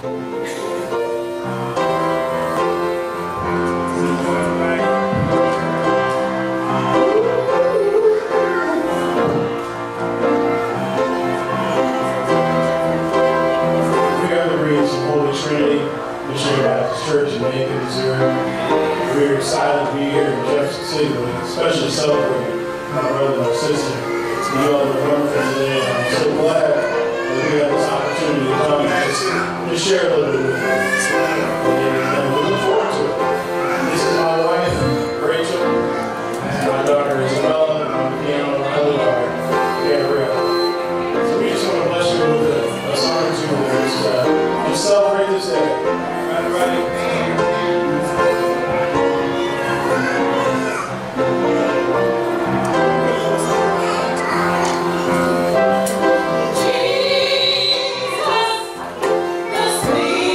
Trinity Missionary Baptist Church in Macon, Missouri. We're excited to be here in Jefferson City, especially celebrating my brother and my sister. You all are wonderful today. I'm so glad that we have this opportunity to come and just share a little bit with you. And we look forward to it. This is my wife, Rachel, and my daughter Isabella, and on the piano, my other daughter, Gabrielle. So we just want to bless you with a song or two to celebrate this day. Right. Jesus, the sweet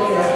Thank you.